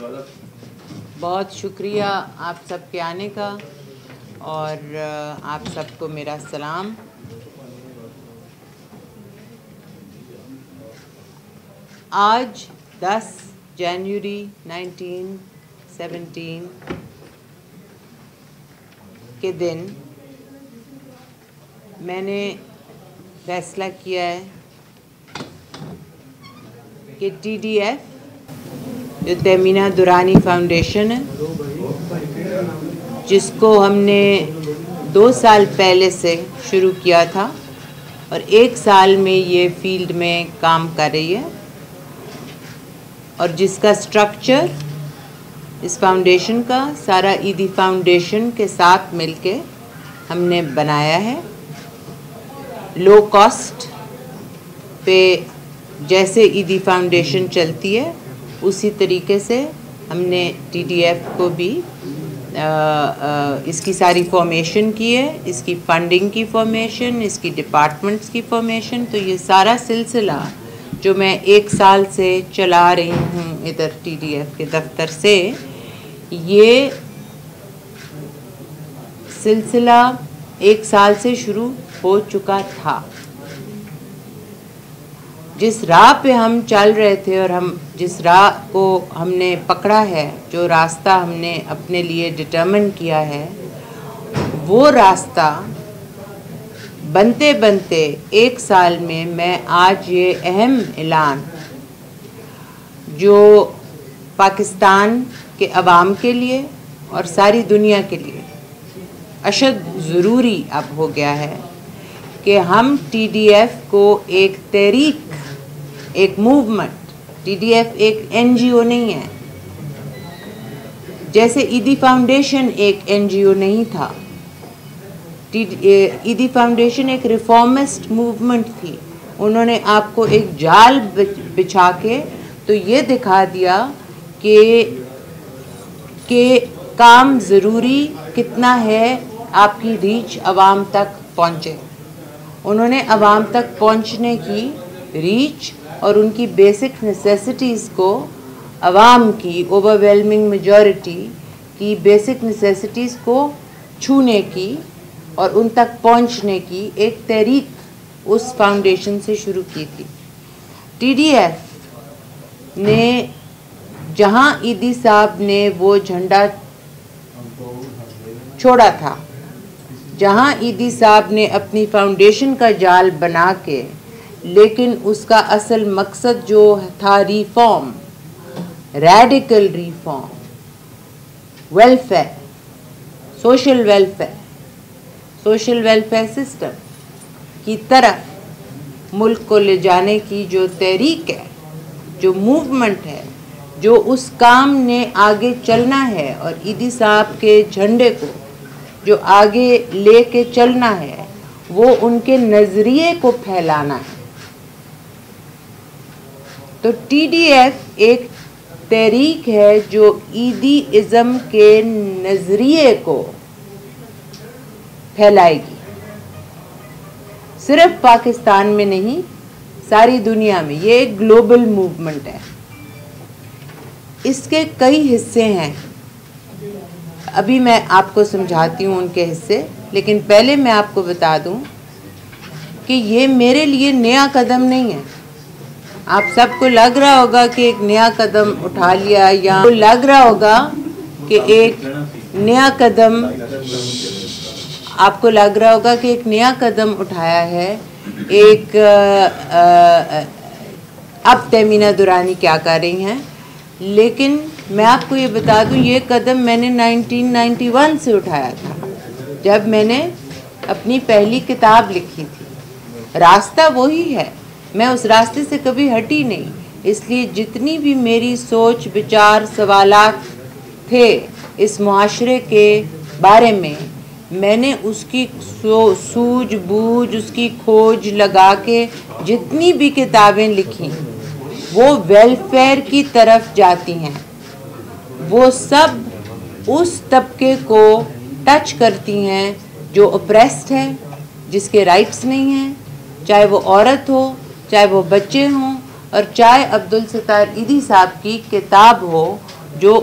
बहुत शुक्रिया आप सब के आने का और आप सबको मेरा सलाम। आज 10 जनवरी 1917 के दिन मैंने फैसला किया है कि TDF जो तहमीना दुरानी फाउंडेशन है, जिसको हमने 2 साल पहले से शुरू किया था और 1 साल में ये फील्ड में काम कर रही है, और जिसका स्ट्रक्चर इस फाउंडेशन का सारा ईदी फाउंडेशन के साथ मिलके हमने बनाया है। लो कॉस्ट पे जैसे ईदी फाउंडेशन चलती है उसी तरीके से हमने TDF को भी इसकी सारी फॉर्मेशन की है, इसकी फंडिंग की फॉर्मेशन, इसकी डिपार्टमेंट्स की फॉर्मेशन। तो ये सारा सिलसिला जो मैं 1 साल से चला रही हूँ इधर TDF के दफ्तर से, ये सिलसिला 1 साल से शुरू हो चुका था। जिस राह पे हम चल रहे थे और हम जिस राह को हमने पकड़ा है, जो रास्ता हमने अपने लिए डिटर्मिन किया है, वो रास्ता बनते बनते 1 साल में मैं आज ये अहम ऐलान जो पाकिस्तान के अवाम के लिए और सारी दुनिया के लिए अशद ज़रूरी अब हो गया है कि हम TDF को एक तहरीक, एक मूवमेंट, TDF एक NGO नहीं है, जैसे ईदी फाउंडेशन एक NGO नहीं था। ईदी फाउंडेशन एक रिफॉर्मिस्ट मूवमेंट थी। उन्होंने आपको एक जाल बिछा के तो ये दिखा दिया कि काम ज़रूरी कितना है, आपकी रीच आवाम तक पहुँचे। उन्होंने आवाम तक पहुँचने की रीच और उनकी बेसिक नेसेसिटीज़ को, आवाम की ओवरवेलमिंग मेजॉरिटी की बेसिक नेसेसिटीज़ को छूने की और उन तक पहुंचने की एक तहरीक उस फाउंडेशन से शुरू की थी। TDF ने जहां ईदी साहब ने वो झंडा छोड़ा था, जहां ईदी साहब ने अपनी फाउंडेशन का जाल बना के, लेकिन उसका असल मकसद जो था reform, radical reform, welfare, social welfare system की तरफ मुल्क को ले जाने की जो तहरीक है, जो मूवमेंट है, जो उस काम ने आगे चलना है और ईदी साहब के झंडे को जो आगे ले के चलना है, वो उनके नज़रिए को फैलाना है। तो TDF एक तहरीक है जो ईदी-इज़्म के नज़रिए को फैलाएगी, सिर्फ पाकिस्तान में नहीं, सारी दुनिया में। ये एक ग्लोबल मूवमेंट है। इसके कई हिस्से हैं, अभी मैं आपको समझाती हूँ उनके हिस्से, लेकिन पहले मैं आपको बता दूँ कि ये मेरे लिए नया कदम नहीं है। आप सबको लग रहा होगा कि एक नया कदम उठा लिया, या लग रहा होगा कि एक नया कदम, आपको लग रहा होगा कि एक नया कदम उठाया है। एक अब तहमीना दुरानी क्या कर रही हैं, लेकिन मैं आपको ये बता दूं, ये कदम मैंने 1991 से उठाया था, जब मैंने अपनी पहली किताब लिखी थी। रास्ता वही है, मैं उस रास्ते से कभी हटी नहीं। इसलिए जितनी भी मेरी सोच, विचार, सवालात थे इस मुआशरे के बारे में, मैंने उसकी सूझबूझ, उसकी खोज लगा के जितनी भी किताबें लिखी, वो वेलफेयर की तरफ जाती हैं। वो सब उस तबके को टच करती हैं जो ऑप्रेस्ड है, जिसके राइट्स नहीं हैं, चाहे वो औरत हो, चाहे वो बच्चे हों, और चाहे अब्दुल सत्तार ईदी साहब की किताब हो جو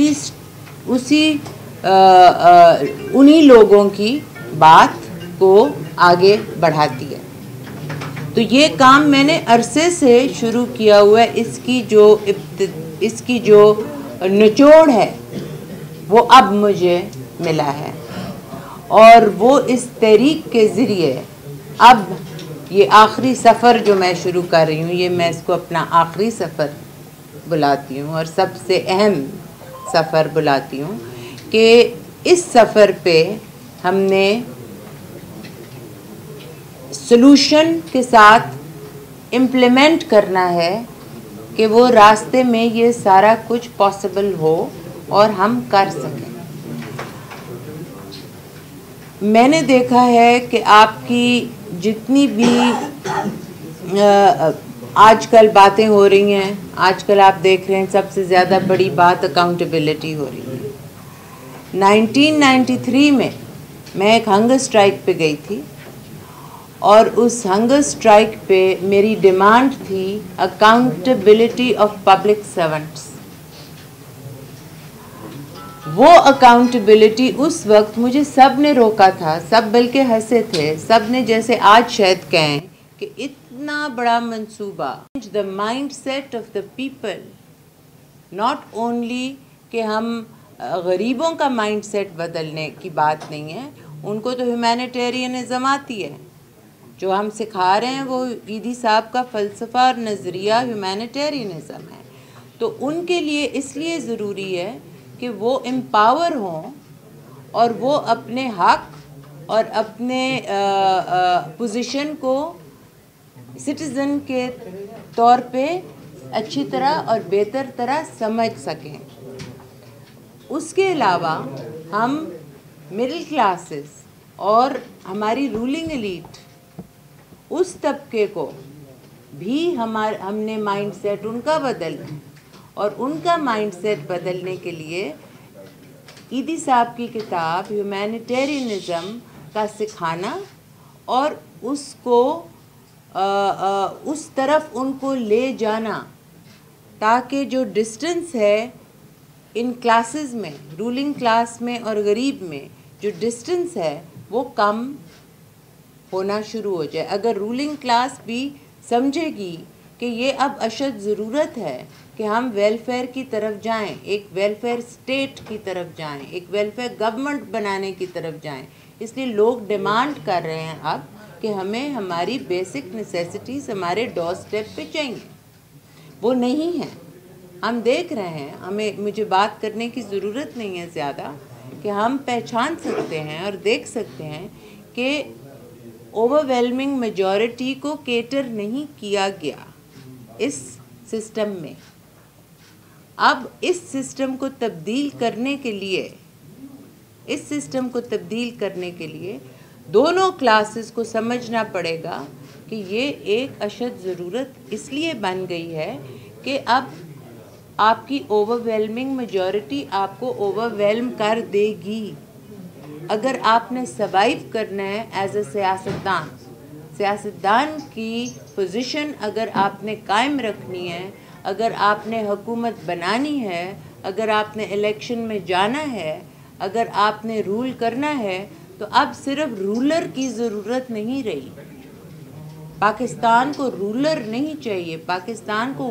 انہی لوگوں کی بات کو آگے بڑھاتی ہے. تو یہ کام میں نے عرصے سے شروع کیا ہوا ہے. اس کی جو نچوڑ ہے وہ اب مجھے ملا ہے، اور وہ اس تحریک کے ذریعے اب یہ آخری سفر جو میں شروع کر رہی ہوں، یہ میں اس کو اپنا آخری سفر بلاتی ہوں اور سب سے اہم سفر بلاتی ہوں، کہ اس سفر پہ ہم نے سلوشن کے ساتھ امپلیمنٹ کرنا ہے کہ وہ راستے میں یہ سارا کچھ پاسبل ہو اور ہم کر سکیں. میں نے دیکھا ہے کہ آپ کی جتنی بھی آج کل باتیں ہو رہی ہیں، آج کل آپ دیکھ رہے ہیں سب سے زیادہ بڑی بات اکاؤنٹیبلٹی ہو رہی ہے. 1993 میں ایک ہنگر اسٹرائک پہ گئی تھی، اور اس ہنگر اسٹرائک پہ میری ڈیمانڈ تھی اکاؤنٹیبلٹی آف پبلک سرونٹس. وہ اکاؤنٹیبلٹی اس وقت مجھے سب نے روکا تھا، سب بلکہ ہنسے تھے، سب نے جیسے آج شاید کہیں کہ اتنا بڑا منصوبہ. The mindset of the people, not only کہ ہم غریبوں کا مائنڈ سیٹ بدلنے کی بات نہیں ہے، ان کو تو ہیومینیٹیرینزم آتی ہے. جو ہم سکھا رہے ہیں وہ عیدی صاحب کا فلسفہ اور نظریہ ہیومینیٹیرینزم ہے. تو ان کے لیے اس لیے ضروری ہے کہ وہ امپاور ہوں اور وہ اپنے حق اور اپنے پوزیشن کو سٹیزن کے طور پہ اچھی طرح اور بہتر طرح سمجھ سکیں. اس کے علاوہ ہم مڈل کلاسز اور ہماری رولنگ ایلیٹ، اس طبقے کو بھی ہم نے مائنڈ سیٹ ان کا بدلنا ہے، اور ان کا مائنڈ سیٹ بدلنے کے لیے عیدی صاحب کی کتاب ہیومینیٹیرینزم کا سکھانا اور اس کو اس طرف ان کو لے جانا، تاکہ جو ڈسٹنس ہے ان کلاسز میں، رولنگ کلاس میں اور غریب میں جو ڈسٹنس ہے وہ کم ہونا شروع ہو جائے. اگر رولنگ کلاس بھی سمجھے گی کہ یہ اب اشد ضرورت ہے کہ ہم ویلفیئر کی طرف جائیں، ایک ویلفیئر اسٹیٹ کی طرف جائیں، ایک ویلفیئر گورنمنٹ بنانے کی طرف جائیں. اس لیے لوگ ڈیمانڈ کر رہے ہیں اب کہ ہمیں ہماری بیسک نیسیسٹیز ہمارے ڈور اسٹیپ پہ چاہیے. وہ نہیں ہیں، ہم دیکھ رہے ہیں. مجھے بات کرنے کی ضرورت نہیں ہے زیادہ، کہ ہم پہچان سکتے ہیں اور دیکھ سکتے ہیں کہ اوور ویلمنگ میجورٹی کو کیٹر نہیں کیا گیا اس سسٹم میں. اب اس سسٹم کو تبدیل کرنے کے لیے دونوں کلاسز کو سمجھنا پڑے گا کہ یہ ایک اشد ضرورت اس لیے بن گئی ہے کہ اب آپ کی اوور ویلمنگ میجورٹی آپ کو اوور ویلم کر دے گی. اگر آپ نے سروائیو کرنا ہے ایز اے سیاستدان کی پوزیشن اگر آپ نے قائم رکھنی ہے، اگر آپ نے حکومت بنانی ہے، اگر آپ نے الیکشن میں جانا ہے، اگر آپ نے رول کرنا ہے، تو اب صرف رولر کی ضرورت نہیں رہی. پاکستان کو رولر نہیں چاہیے، پاکستان کو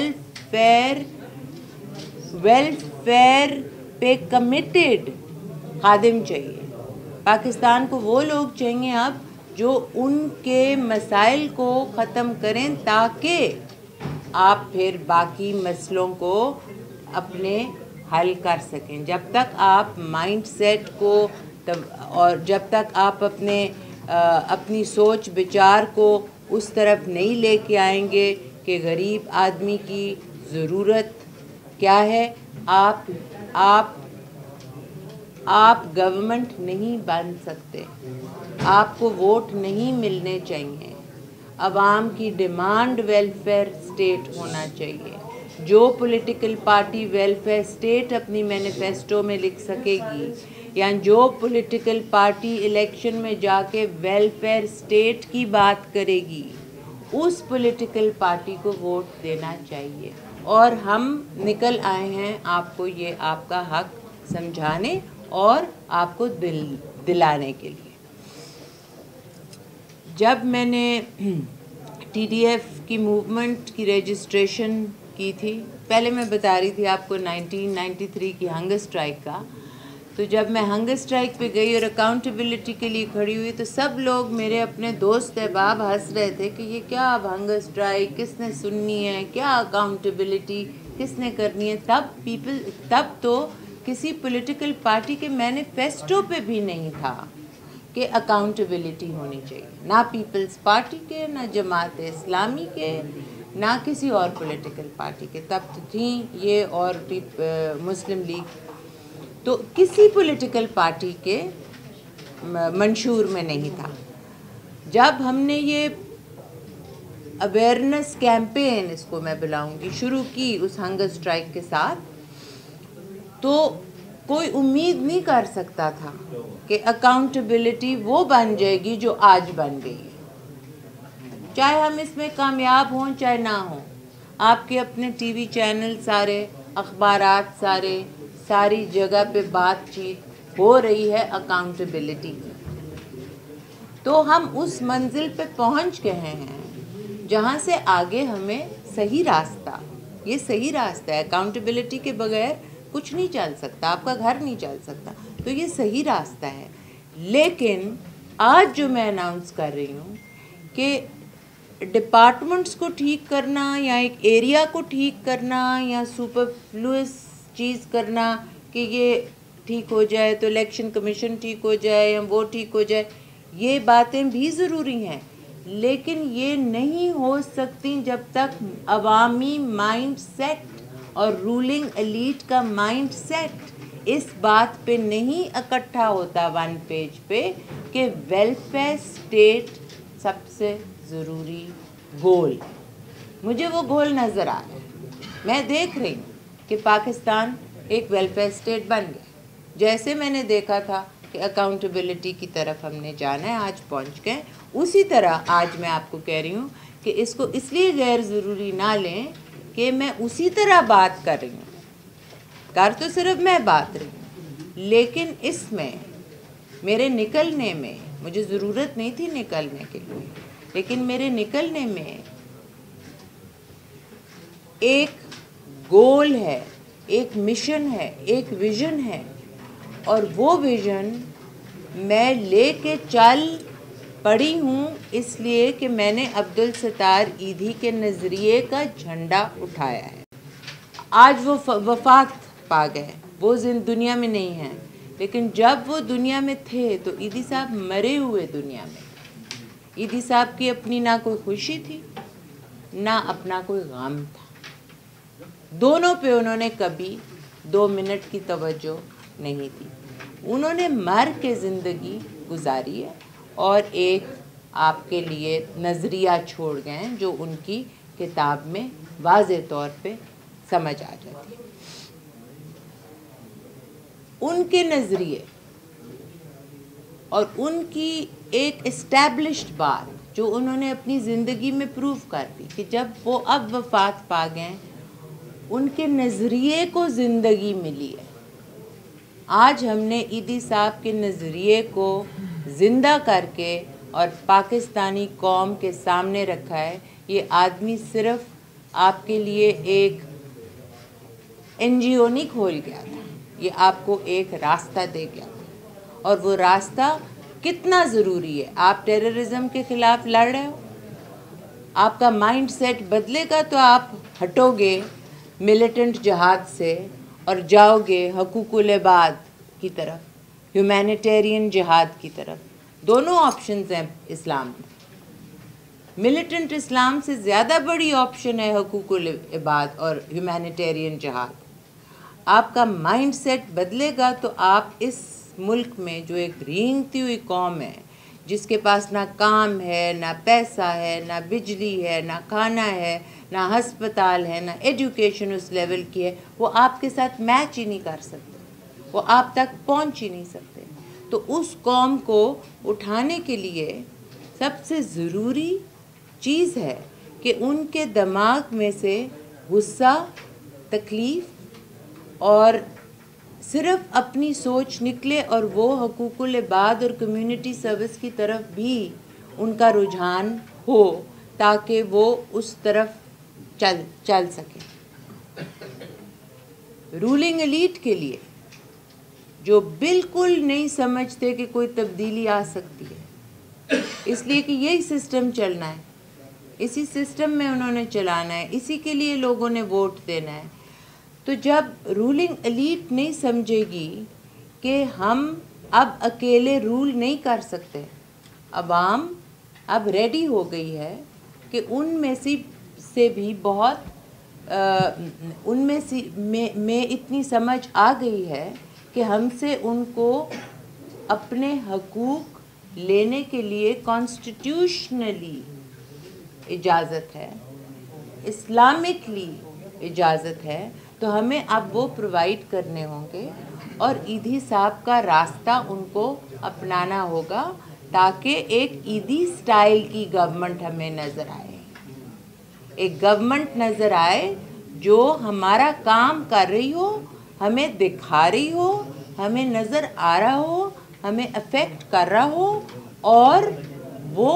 ویلفیئر پہ کمیٹڈ خادم چاہیے. پاکستان کو وہ لوگ چاہیے اب جو ان کے مسائل کو ختم کریں، تاکہ آپ پھر باقی مسئلوں کو اپنے حل کر سکیں. جب تک آپ مائنڈ سیٹ کو اور جب تک آپ اپنی سوچ بچار کو اس طرف نہیں لے کے آئیں گے کہ غریب آدمی کی ضرورت کیا ہے، آپ گورنمنٹ نہیں بن سکتے. آپ کو ووٹ نہیں ملنے چاہیے. عوام کی ڈیمانڈ ویلفیئر اسٹیٹ ہونا چاہیے. جو پولیٹیکل پارٹی ویلفیئر اسٹیٹ اپنی مینیفیسٹو میں لکھ سکے گی، یا جو پولیٹیکل پارٹی الیکشن میں جا کے ویلفیئر اسٹیٹ کی بات کرے گی، उस पॉलिटिकल पार्टी को वोट देना चाहिए। और हम निकल आए हैं आपको ये आपका हक समझाने और आपको दिलाने के लिए। जब मैंने TDF की मूवमेंट की रजिस्ट्रेशन की थी, पहले मैं बता रही थी आपको 1993 की हंगर स्ट्राइक का, तो जब मैं हंगर स्ट्राइक पे गई और अकाउंटेबिलिटी के लिए खड़ी हुई तो सब लोग मेरे अपने दोस्त अहबाब हंस रहे थे कि ये क्या, अब हंगर स्ट्राइक किसने सुननी है, क्या अकाउंटेबिलिटी किसने करनी है। तब तो किसी पॉलिटिकल पार्टी के मैनिफेस्टो पे भी नहीं था कि अकाउंटेबिलिटी होनी चाहिए, ना पीपल्स पार्टी के, ना जमात इस्लामी के, ना किसी और पॉलिटिकल पार्टी के। तब तो थी ये और मुस्लिम लीग, तो किसी पॉलिटिकल पार्टी के मंशूर में नहीं था। जब हमने ये अवेयरनेस कैंपेन, इसको मैं बुलाऊंगी, शुरू की उस हंगर स्ट्राइक के साथ, तो कोई उम्मीद नहीं कर सकता था कि अकाउंटेबिलिटी वो बन जाएगी जो आज बन गई है। चाहे हम इसमें कामयाब हों चाहे ना हों, आपके अपने टीवी चैनल सारे, अखबारात सारी जगह पे बातचीत हो रही है अकाउंटेबिलिटी की। तो हम उस मंजिल पे पहुंच गए हैं जहां से आगे हमें सही रास्ता, ये सही रास्ता है। अकाउंटेबिलिटी के बगैर कुछ नहीं चल सकता, आपका घर नहीं चल सकता, तो ये सही रास्ता है। लेकिन आज जो मैं अनाउंस कर रही हूँ कि डिपार्टमेंट्स को ठीक करना या एक एरिया को ठीक करना या सुपरफ्लुअस चीज़ करना कि ये ठीक हो जाए तो इलेक्शन कमीशन ठीक हो जाए या वो ठीक हो जाए, ये बातें भी ज़रूरी हैं, लेकिन ये नहीं हो सकती जब तक अवामी माइंड सेट और रूलिंग एलीट का माइंड सेट इस बात पे नहीं इकट्ठा होता वन पेज पे कि वेलफेयर स्टेट सबसे ज़रूरी गोल। मुझे वो गोल नज़र आ रहा है। मैं देख रही हूँ कि पाकिस्तान एक वेलफेयर स्टेट बन गया, जैसे मैंने देखा था कि अकाउंटेबिलिटी की तरफ हमने जाना है, आज पहुँच गए। उसी तरह आज मैं आपको कह रही हूँ कि इसको इसलिए गैर ज़रूरी ना लें कि मैं उसी तरह बात कर रही हूँ, कर तो सिर्फ मैं बात रही हूँ, लेकिन इसमें मेरे निकलने में, मुझे ज़रूरत नहीं थी निकलने के लिए, लेकिन मेरे निकलने में एक गोल है, एक मिशन है, एक विज़न है, और वो विज़न मैं लेके चल पड़ी हूँ इसलिए कि मैंने अब्दुल सत्तार ईधी के नज़रिए का झंडा उठाया है। आज वो वफ़ात पा गए, वो दुनिया में नहीं हैं, लेकिन जब वो दुनिया में थे तो ईदी साहब मरे हुए दुनिया में। ईदी साहब की अपनी ना कोई खुशी थी ना अपना कोई गम था, दोनों पे उन्होंने कभी 2 मिनट की तवज्जो नहीं दी। उन्होंने मर के ज़िंदगी गुजारी है और एक आपके लिए नज़रिया छोड़ गए हैं जो उनकी किताब में वाज़े तौर पे समझ आ जाती है। उनके नज़रिए और उनकी एक इस्टेब्लिश्ड बात जो उन्होंने अपनी ज़िंदगी में प्रूव कर दी कि जब वो अब वफ़ात पा गए, उनके नज़रिए को ज़िंदगी मिली है। आज हमने ईदी साहब के नज़रिए को ज़िंदा करके और पाकिस्तानी कौम के सामने रखा है। ये आदमी सिर्फ आपके लिए एक NGO नहीं खोल गया था, ये आपको एक रास्ता दे गया था, और वो रास्ता कितना ज़रूरी है। आप टेररिज्म के ख़िलाफ़ लड़ रहे हो, आपका माइंड सेट बदलेगा तो आप हटोगे मिलिटेंट जहाद से और जाओगे हकूकुल इबाद की तरफ, ह्यूमैनिटेरियन जिहाद की तरफ। दोनों ऑप्शंस हैं इस्लाम में। मिलिटेंट इस्लाम से ज़्यादा बड़ी ऑप्शन है हकूकुल इबाद और ह्यूमैनिटेरियन जिहाद। आपका माइंड सेट बदलेगा तो आप इस मुल्क में जो एक रेंगती हुई कौम है, जिसके पास ना काम है, ना पैसा है, ना बिजली है, ना खाना है, ना हस्पताल है, ना एजुकेशन उस लेवल की है, वो आपके साथ मैच ही नहीं कर सकते, वो आप तक पहुंच ही नहीं सकते। तो उस कौम को उठाने के लिए सबसे ज़रूरी چیز ہے کہ ان کے دماغ میں سے غصہ، تکلیف اور صرف اپنی سوچ نکلے اور وہ حقوق العباد اور کمیونٹی سروس کی طرف بھی ان کا رجحان ہو تاکہ وہ اس طرف چل سکے۔ رولنگ ایلیٹ کے لیے جو بالکل نہیں سمجھتے کہ کوئی تبدیلی آ سکتی ہے، اس لیے کہ یہی سسٹم چلنا ہے، اسی سسٹم میں انہوں نے چلانا ہے، اسی کے لیے لوگوں نے ووٹ دینا ہے۔ تو جب رولنگ ایلیٹ نہیں سمجھے گی کہ ہم اب اکیلے رول نہیں کر سکتے، عوام اب ریڈی ہو گئی ہے کہ ان میں سے بھی بہت ان میں اتنی سمجھ آ گئی ہے کہ ہم سے ان کو اپنے حقوق لینے کے لیے کانسٹیٹیوشنلی اجازت ہے، اسلامکلی اجازت ہے، تو ہمیں اب وہ پرووائڈ کرنے ہوں گے اور ایدھی صاحب کا راستہ ان کو اپنانا ہوگا تاکہ ایک ایدھی سٹائل کی گورنمنٹ ہمیں نظر آئے، ایک گورنمنٹ نظر آئے جو ہمارا کام کر رہی ہو، ہمیں دکھا رہی ہو، ہمیں نظر آ رہا ہو، ہمیں افیکٹ کر رہا ہو، اور وہ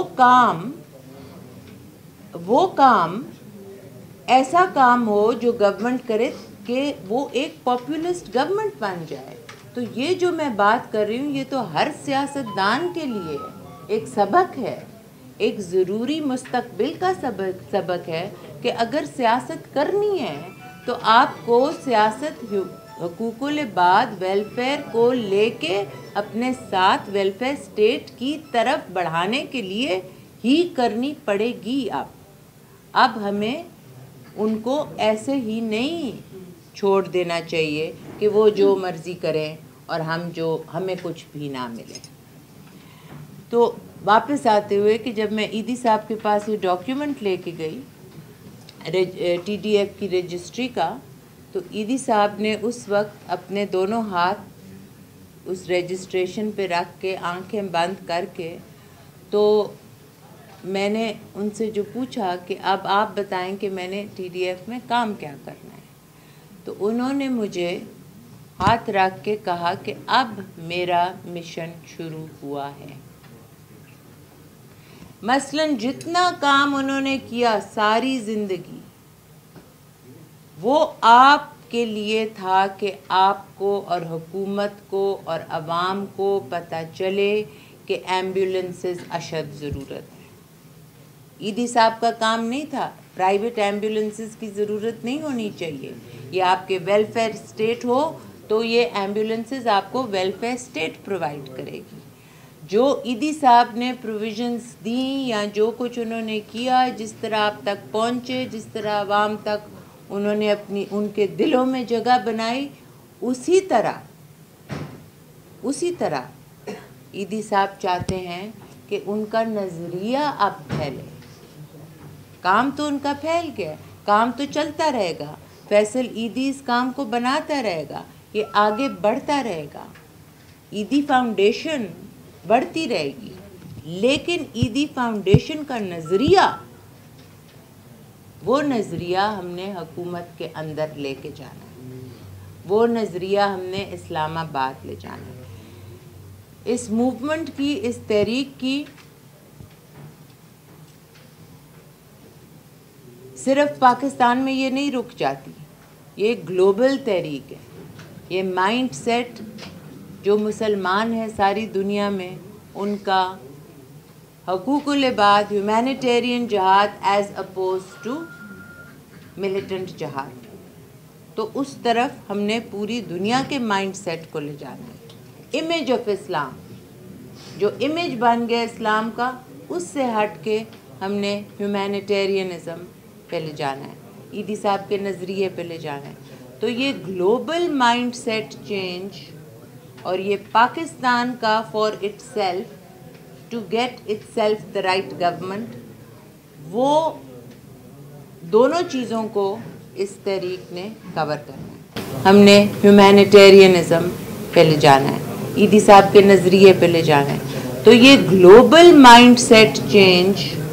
کام ایسا کام ہو جو گورنمنٹ کرے کہ وہ ایک پاپولسٹ گورنمنٹ بن جائے۔ تو یہ جو میں بات کر رہی ہوں یہ تو ہر سیاستدان کے لیے ایک سبق ہے، ایک ضروری مستقبل کا سبق ہے کہ اگر سیاست کرنی ہے تو آپ کو سیاست حقوق العباد ویلفیئر کو لے کے اپنے ساتھ ویلفیئر اسٹیٹ کی طرف بڑھانے کے لیے ہی کرنی پڑے گی۔ اب ہمیں ان کو ایسے ہی نہیں چھوڑ دینا چاہیے کہ وہ جو مرضی کریں اور ہمیں کچھ بھی نہ ملے۔ تو واپس آتے ہوئے کہ جب میں ایدھی صاحب کے پاس یہ ڈاکیومنٹ لے کے گئی ٹی ڈی ایف کی رجسٹری کا، تو ایدھی صاحب نے اس وقت اپنے دونوں ہاتھ اس رجسٹریشن پہ رکھ کے آنکھیں بند کر کے، تو میں نے ان سے جو پوچھا کہ اب آپ بتائیں کہ میں نے ٹی ڈی ایف میں کام کیا کرنا ہے، تو انہوں نے مجھے ہاتھ رکھ کے کہا کہ اب میرا مشن شروع ہوا ہے۔ مثلاً جتنا کام انہوں نے کیا ساری زندگی وہ آپ کے لیے تھا کہ آپ کو اور حکومت کو اور عوام کو پتہ چلے کہ ایمبولینسز اشد ضرورت ہے۔ ایدھی صاحب کا کام نہیں تھا پرائیویٹ ایمبولینسز کی ضرورت نہیں ہونی چاہیے، یہ آپ کے ویلفیئر اسٹیٹ ہو تو یہ ایمبولینسز آپ کو ویلفیئر اسٹیٹ پرووائڈ کرے گی۔ جو ایدھی صاحب نے پروویژنز دیں یا جو کچھ انہوں نے کیا، جس طرح آپ تک پہنچے، جس طرح عوام تک انہوں نے ان کے دلوں میں جگہ بنائی، اسی طرح ایدھی صاحب چاہتے ہیں کہ ان کا نظریہ اب پھیلے۔ کام تو ان کا پھیل گیا، کام تو چلتا رہے گا، فیصل ایدھی اس کام کو بناتا رہے گا، یہ آگے بڑھتا رہے گا، ایدھی فاؤنڈیشن بڑھتی رہے گی، لیکن ایدھی فاؤنڈیشن کا نظریہ، وہ نظریہ ہم نے حکومت کے اندر لے کے جانا ہے، وہ نظریہ ہم نے اسلام آباد لے جانا ہے۔ اس موومنٹ کی، اس تحریک کی صرف پاکستان میں یہ نہیں رک جاتی، یہ گلوبل تحریک ہے۔ یہ مائنڈ سیٹ جو مسلمان ہیں ساری دنیا میں، ان کا حقوق العباد، ہیومینیٹیرین جہاد ایز اپوز ٹو ملیٹنٹ جہاد، تو اس طرف ہم نے پوری دنیا کے مائنڈ سیٹ کو لے جانا ہے۔ امیج آف اسلام، جو امیج بن گیا اسلام کا، اس سے ہٹ کے ہم نے ہیومینیٹیرینزم پہ لے جانا ہے، ایدھی صاحب کے نظریے پہ لے جانا ہے۔ تو یہ گلوبل مائنڈ سیٹ چینج اور یہ پاکستان کا for itself to get itself the right government, وہ دونوں چیزوں کو اس تحریک نے کور کرنا ہے۔ ہم نے ہیومینیٹیرینزم پہ لے جانا ہے، ایدھی صاحب کے نظریے پہ لے جانا ہے۔ تو یہ گلوبل مائنڈ سیٹ چینج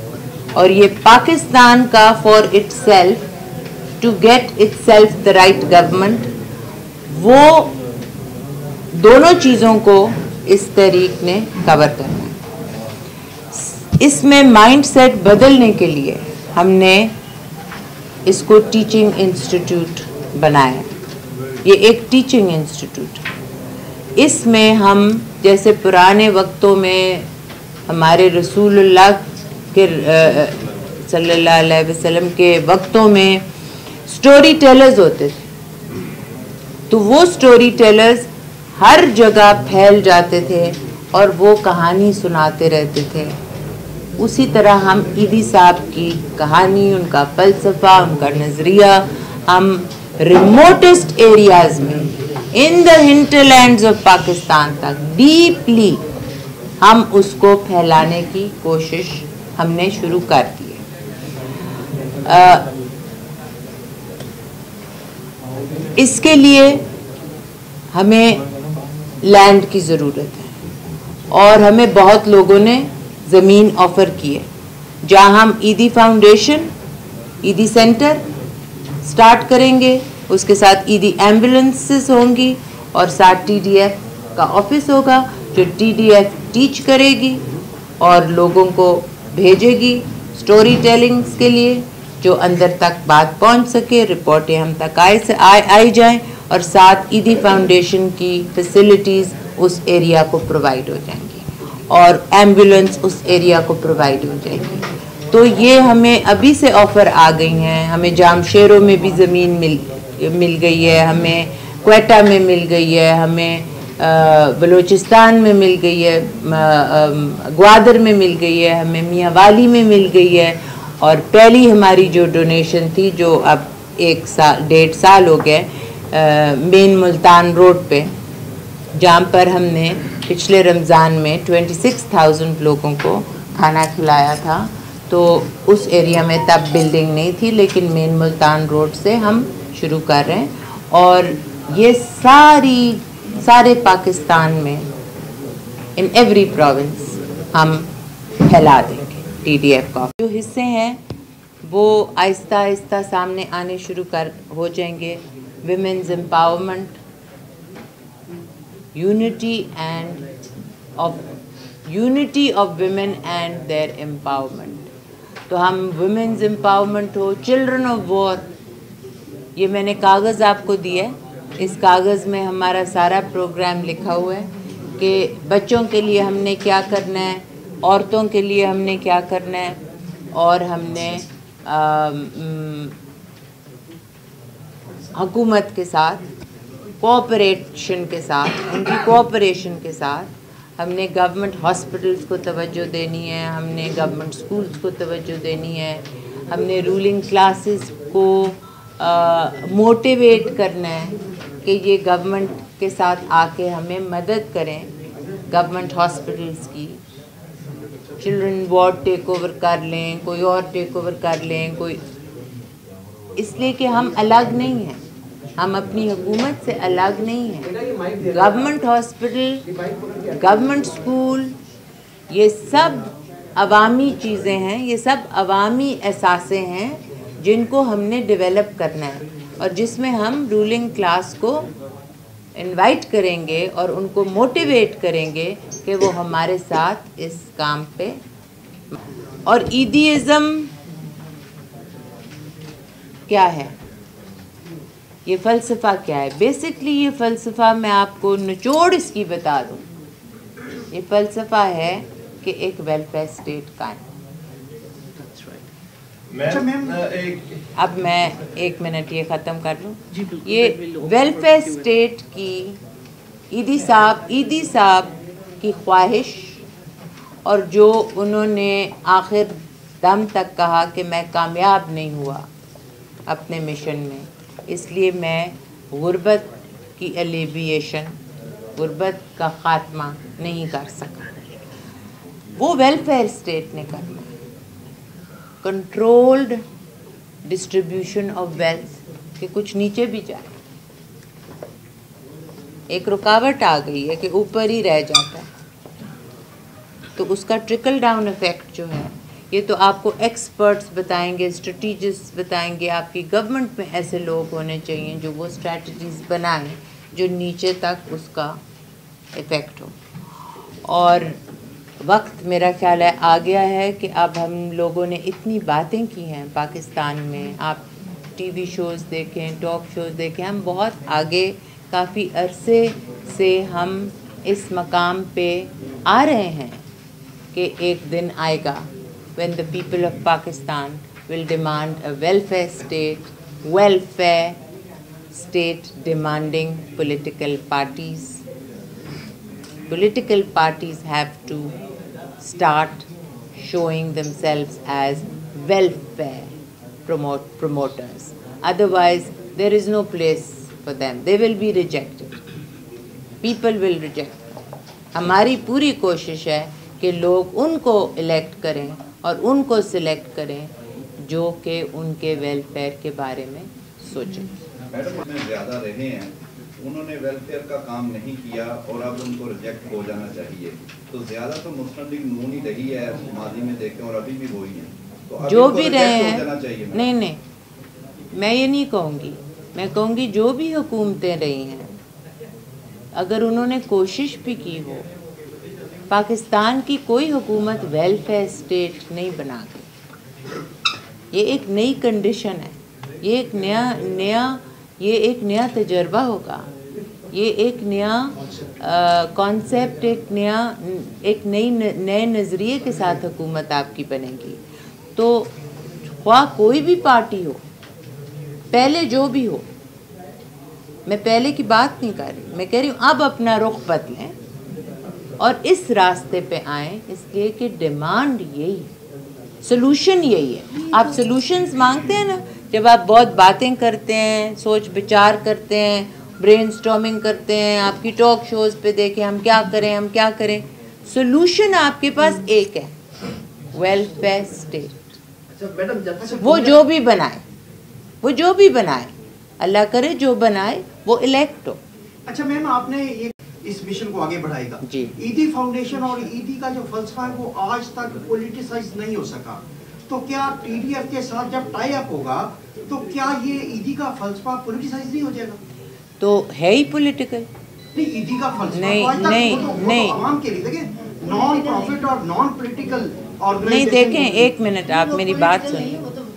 اور یہ پاکستان کا for itself to get itself the right government, وہ دونوں چیزوں کو اس تحریک نے کور کرنا ہے۔ اس میں مائنڈ سیٹ بدلنے کے لیے ہم نے اس کو ٹیچنگ انسٹیٹیوٹ بنایا۔ یہ ایک ٹیچنگ انسٹیٹیوٹ ہے۔ اس میں ہم جیسے پرانے وقتوں میں ہمارے رسول اللہ کے صلی اللہ علیہ وسلم کے وقتوں میں سٹوری ٹیلرز ہوتے تھے، تو وہ سٹوری ٹیلرز ہر جگہ پھیل جاتے تھے اور وہ کہانی سناتے رہتے تھے۔ اسی طرح ہم عیدی صاحب کی کہانی، ان کا فلسفہ، ان کا نظریہ ہم ریموٹسٹ ایریاز میں in the hinterlands of Pakistan تک ڈیپلی ہم اس کو پھیلانے کی کوشش ہم نے شروع کر دی ہے۔ اس کے لیے ہمیں لینڈ کی ضرورت ہے اور ہمیں بہت لوگوں نے زمین آفر کی ہے، جہاں ہم Edhi foundation, Edhi centre start کریں گے، اس کے ساتھ عیدی ایمبولنسز ہوں گی اور ساتھ ٹی ڈی ایف کا آفس ہوگا جو ٹی ڈی ایف ٹیچ کرے گی اور لوگوں کو بھیجے گی سٹوری ٹیلنگز کے لیے، جو اندر تک بات پہنچ سکے، رپورٹیں ہم تک آئی جائیں، اور ساتھ عیدی فاؤنڈیشن کی فیسلٹیز اس ایریا کو پرووائڈ ہو جائیں گی اور ایمبولنس اس ایریا کو پرووائڈ ہو جائے گی۔ تو یہ ہمیں ابھی سے آفر آ گئی ہیں، ہمیں جامشیروں میں بھی زمین مل گئی ہے، ہمیں کوئٹہ میں مل گئی ہے، ہمیں بلوچستان میں مل گئی ہے، گوادر میں مل گئی ہے، ہمیں میاں والی میں مل گئی ہے، اور پہلی ہماری جو ڈونیشن تھی جو اب 1.5 سال ہو گئے مین ملتان روڈ پہ، جہاں پر ہم نے پچھلے رمضان میں 26,000 لوگوں کو کھانا کھلایا تھا، تو اس ایریا میں تب بلڈنگ نہیں تھی، لیکن مین ملتان روڈ سے ہم شروع کر رہے ہیں، اور یہ سارے پاکستان میں ان ایوری پروونس ہم پھیلا دیں گے ٹی ڈی ایف کا۔ جو حصے ہیں وہ آہستہ آہستہ سامنے آنے شروع ہو جائیں گے۔ Women's empowerment, unity of women and their empowerment. تو ہم ویمنز امپاورمنٹ ہو، چلڈرن آف وار، یہ میں نے کاغذ آپ کو دیا ہے، اس کاغذ میں ہمارا سارا پروگرام لکھا ہوا ہے کہ بچوں کے لیے ہم نے کیا کرنا ہے، عورتوں کے لیے ہم نے کیا کرنا ہے، اور ہم نے حکومت کے ساتھ کوآپریشن کے ساتھ، ان کی کوآپریشن کے ساتھ ہم نے گورنمنٹ ہاسپٹلس کو توجہ دینی ہے، ہم نے گورنمنٹ سکولز کو توجہ دینی ہے، ہم نے رولنگ کلاسز کو موٹیویٹ کرنا ہے کہ یہ گورنمنٹ کے ساتھ آ کے ہمیں مدد کریں، گورنمنٹ ہاسپٹلس کی، چلڈرن وارڈ ٹیک اوور کر لیں، کوئی اور ٹیک اوور کر لیں، کوئی، اس لیے کہ ہم الگ نہیں ہیں، ہم اپنی حکومت سے الگ نہیں ہیں۔ گورنمنٹ ہاسپٹل، گورنمنٹ سکول، یہ سب عوامی چیزیں ہیں، یہ سب عوامی اثاثے ہیں جن کو ہم نے ڈیولپ کرنا ہے، اور جس میں ہم رولنگ کلاس کو انوائٹ کریں گے اور ان کو موٹیویٹ کریں گے کہ وہ ہمارے ساتھ اس کام پہ۔ اور عیدیزم کیا ہے، یہ فلسفہ کیا ہے؟ بیسکلی یہ فلسفہ میں آپ کو نچوڑ اس کی بتا دوں، یہ فلسفہ ہے کہ ایک ویلفیئر اسٹیٹ قائم۔ اب میں 1 منٹ یہ ختم کر لوں۔ یہ ویلفیئر اسٹیٹ کی عیدی صاحب کی خواہش، اور جو انہوں نے آخر دم تک کہا کہ میں کامیاب نہیں ہوا اپنے مشن میں، اس لیے میں غربت کی ایلیویشن، غربت کا خاتمہ نہیں کر سکا۔ وہ ویلفیئر اسٹیٹ نے کرنا ہے، کنٹرولڈ ڈسٹریبیوشن آف ویلتھ، کہ کچھ نیچے بھی جائے۔ ایک رکاوٹ آ گئی ہے کہ اوپر ہی رہ جاتا ہے، تو اس کا ٹرکل ڈاؤن ایفیکٹ جو ہے یہ تو آپ کو ایکسپرٹس بتائیں گے, اسٹریٹجسٹ بتائیں گے. آپ کی گورنمنٹ میں ایسے لوگ ہونے چاہیے جو وہ اسٹریٹجیز بنائیں جو نیچے تک اس کا افیکٹ ہو. اور وقت میرا خیال ہے آ گیا ہے کہ اب ہم لوگوں نے اتنی باتیں کی ہیں پاکستان میں. آپ ٹی وی شوز دیکھیں, ٹاک شوز دیکھیں, ہم بہت آگے, کافی عرصے سے ہم اس مقام پہ آ رہے ہیں کہ ایک دن آئے گا when the people of Pakistan will demand a welfare state demanding political parties. Political parties have to start showing themselves as welfare promoters. Otherwise, there is no place for them. They will be rejected. People will reject. ہماری پوری کوشش ہے کہ لوگ ان کو elect کریں اور ان کو سلیکٹ کریں جو کہ ان کے ویلفیئر کے بارے میں سوچیں. میڈم میں زیادہ رہے ہیں, انہوں نے ویلفیئر کا کام نہیں کیا اور اب ان کو ریجیکٹ ہو جانا چاہیے. تو زیادہ تو مسلم لیگ نون ہی رہی ہے ماضی میں دیکھیں اور ابھی بھی وہی ہیں, تو جو بھی رہے ہیں. نہیں, میں یہ نہیں کہوں گی. میں کہوں گی جو بھی حکومتیں رہی ہیں اگر انہوں نے کوشش بھی کی ہو, پاکستان کی کوئی حکومت ویلفیئر اسٹیٹ نہیں بنا گئی. یہ ایک نئی کنڈیشن ہے, یہ ایک نیا تجربہ ہوگا, یہ ایک نیا کانسیپٹ, ایک نئے نظریے کے ساتھ حکومت آپ کی بنے گی. تو خواہ کوئی بھی پارٹی ہو, پہلے جو بھی ہو, میں پہلے کی بات نہیں کر رہی, میں کہہ رہی ہوں اب اپنا رخ بدلیں اور اس راستے پہ آئیں, اس لیے کہ ڈیمانڈ یہی ہے, سلوشن یہی ہے. آپ سلوشنز مانگتے ہیں نا, جب آپ بہت باتیں کرتے ہیں, سوچ بچار کرتے ہیں, برین سٹارمنگ کرتے ہیں, آپ کی ٹاک شوز پہ دیکھیں ہم کیا کریں, سلوشن آپ کے پاس ایک ہے, ویلفیئر اسٹیٹ. وہ جو بھی بنائے, اللہ کرے جو بنائے وہ الیکٹ ہو. اچھا میم, آپ نے یہ اس مشن کو آگے بڑھائے گا. جی, ایدی فاؤنڈیشن اور ایدی کا جو فلسفہ ہے وہ آج تک پولیٹیسائز نہیں ہو سکا, تو کیا ٹی ڈی ایف کے ساتھ جب ٹائی اپ ہوگا تو کیا یہ ایدی کا فلسفہ پولیٹیسائز نہیں ہو جائے گا؟ تو ہے ہی پولیٹیکل. نہیں, ایدی کا فلسفہ نہیں, عوام کے لیے دیکھیں نان پروفٹ اور نان پولیٹیکل آرگنائزیشن. نہیں دیکھیں, ایک منٹ آپ میری بات سنیں,